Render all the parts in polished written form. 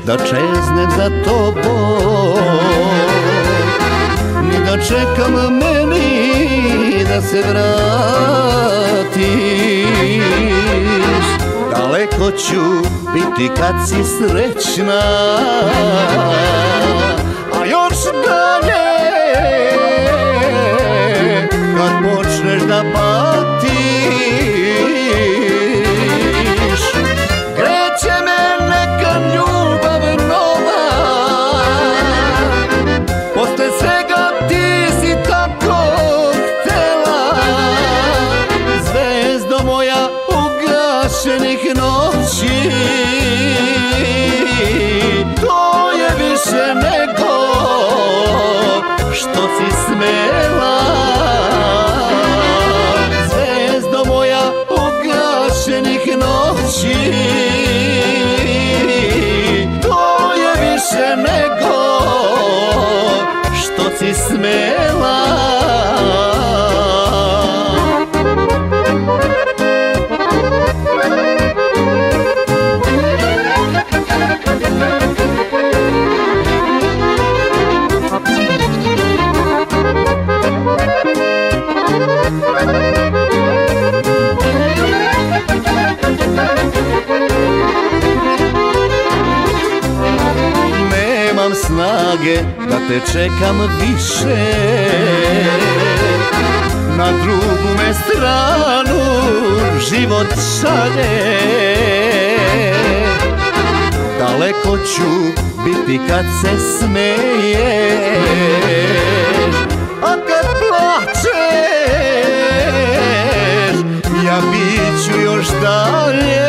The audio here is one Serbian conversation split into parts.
da čeznem za tobom, ni da čekam meni da se vratiš. Daleko ću biti kad si srećna, a još dalje kad počneš da patiš. Kreće me neka ljubav nova, posle svega ti si tako htela. Zvezdo moja ugašenih noći, to je više nego što si smela. Zvezdo moja ugašenih noći, to je više nego što si smela. Nemam snage da te čekam više, na drugu me stranu život šalje. Daleko ću biti kad se smeješ, a kad plačeš ja bit ću još dalje.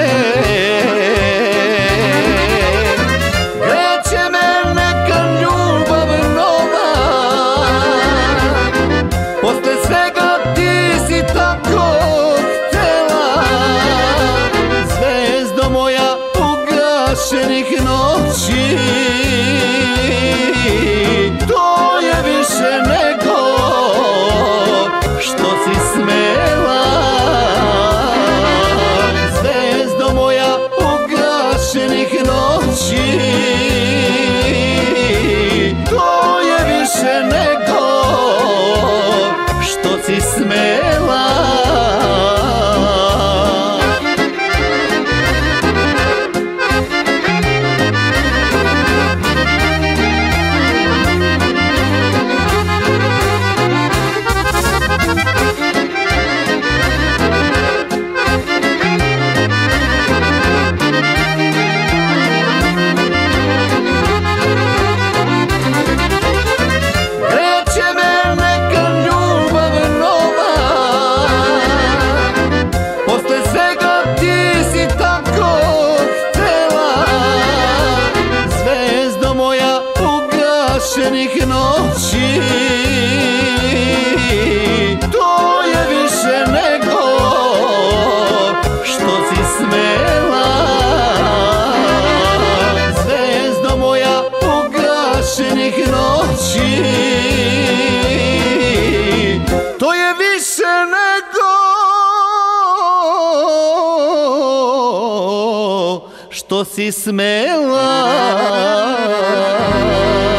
Kreće me neka ljubav nova, posle svega ti si tako htela. Zvezdo moja ugašenih noći, to je više nego što si smela. Zvezdo moja ugašenih noći, to je više nego što si smela. Ugašenih noći, to je više nego što si smela. Zvezdo moja ugašenih noći, to je više nego što si smela.